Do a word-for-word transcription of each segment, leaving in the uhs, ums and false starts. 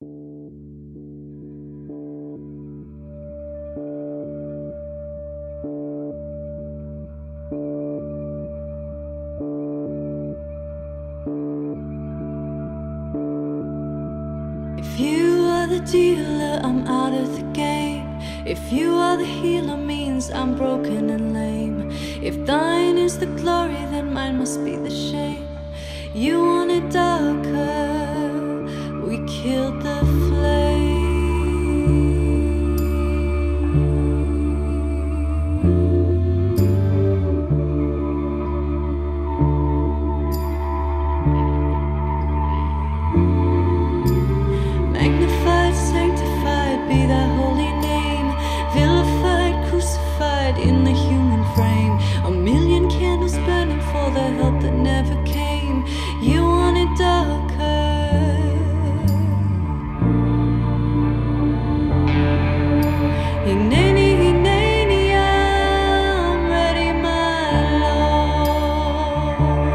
If you are the dealer, I'm out of the game. If you are the healer, means I'm broken and lame. If thine is the glory, then mine must be the shame. You want it darker, we killed the flame. Magnified, sanctified be thy holy name. Vilified, crucified in the human frame. A million candles burning for the help that never came. You want it darker. Hineni, Hineni, I'm ready, my Lord.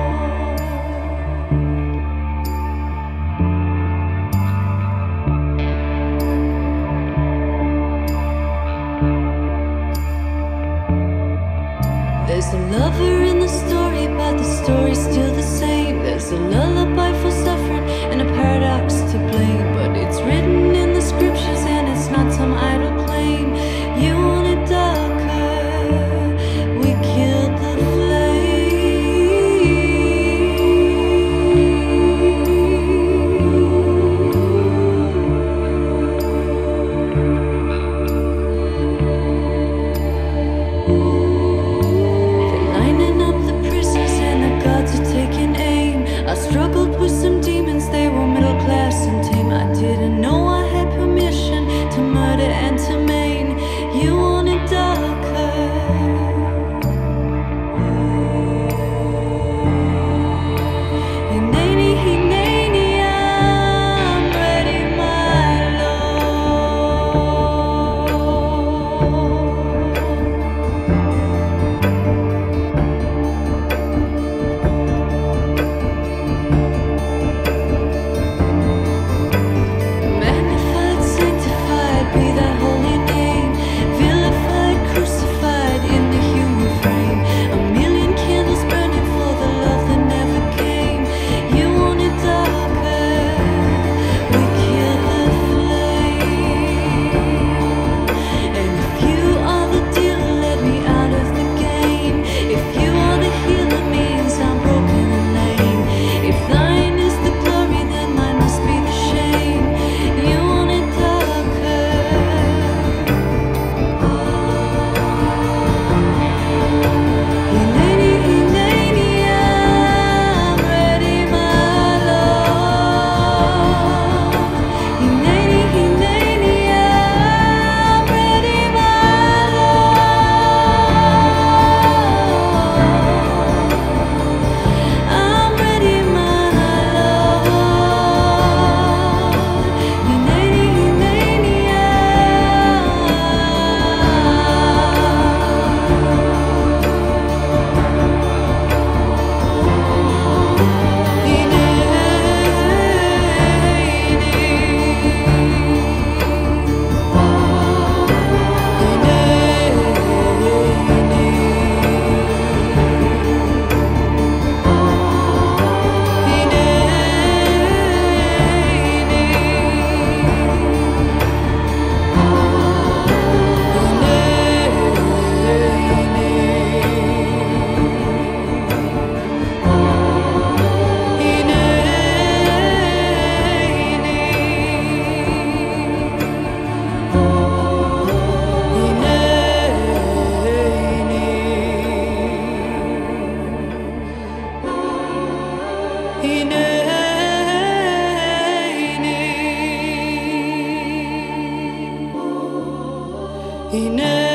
There's a lover in the story, but the story's still the same. There's a lullaby for suffering and a paradox to blame, but it's written in the scriptures and it's not some idle claim. You want it darker, we killed the struggled with some demons, they were middle class and tame. I didn't know I had permission to murder and to maim. You want it darker. Hineni, Hineni, I'm ready, my Hineni.